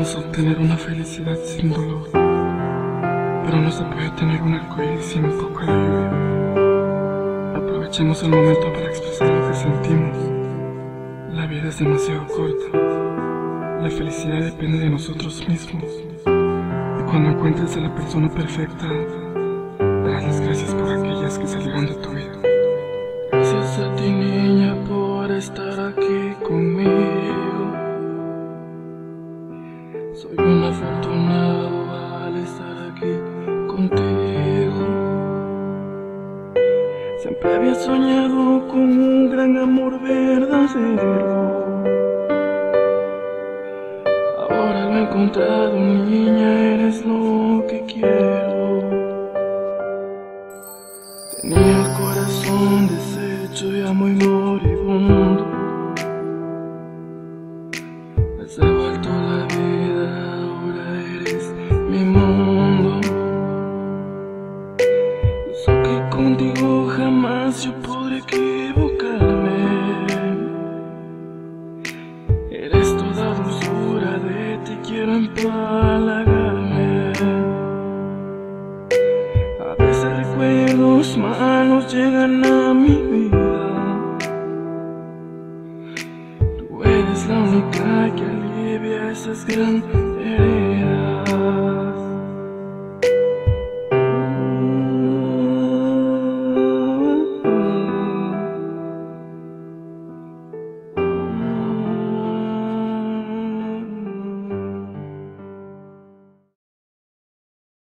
Podemos obtener una felicidad sin dolor, pero no se puede tener un arcoíris sin un poco de lluvia. Aprovechemos el momento para expresar lo que sentimos. La vida es demasiado corta. La felicidad depende de nosotros mismos. Y cuando encuentres a la persona perfecta, darás las gracias por aquellas que salieron de tu vida. Gracias a ti, niña, por estar aquí conmigo. Soy un afortunado al estar aquí contigo. Siempre había soñado con un gran amor verdadero. Ahora lo he encontrado, niña, eres lo que quiero. Tenía el corazón deshecho ya muy moribundo. Has devuelto la vida, ahora eres mi mundo. Yo sé que contigo jamás yo puedo